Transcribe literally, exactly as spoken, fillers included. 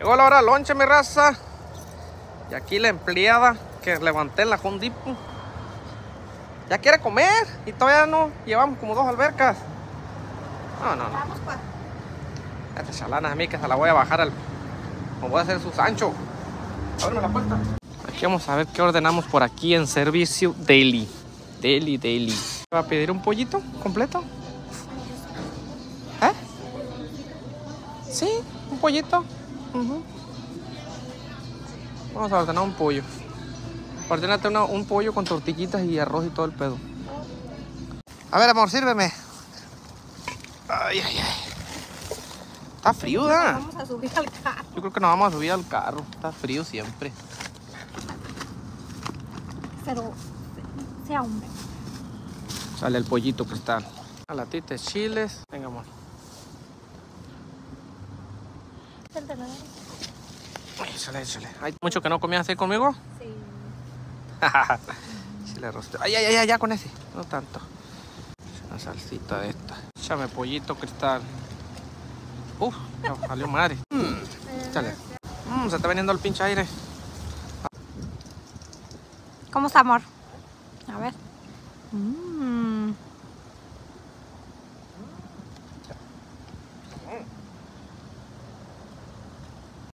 Llegó la hora del lonche, mi raza. Y aquí la empleada que levanté en la Home Depot ya quiere comer y todavía no llevamos como dos albercas. No, no, no. Esta chalana a mí que se la voy a bajar al... Me voy a hacer su Sancho. Ábreme la puerta. Aquí vamos a ver qué ordenamos por aquí en servicio Deli. Deli, Deli. ¿Va a pedir un pollito completo? ¿Eh? Sí, un pollito. Uh-huh. Vamos a ordenar un pollo. Ordénate una, un pollo con tortillitas y arroz y todo el pedo. A ver, amor, sírveme. Ay, ay, ay. Está frío, ¿verdad? Vamos a subir al carro. Yo creo que nos vamos a subir al carro. Está frío siempre. Pero sea hombre. Sale el pollito cristal. Una latita de chiles. Venga, amor. Échale, échale. ¿Hay mucho que no comías así conmigo? Sí. Chile rostro. Ay, ay, ay, ay, ya con ese. No tanto. Una salsita de esta. Échame pollito cristal. Uf, no, salió madre. Mm, échale. Mm, se está veniendo el pinche aire. ¿Cómo está, amor? A ver. Mm.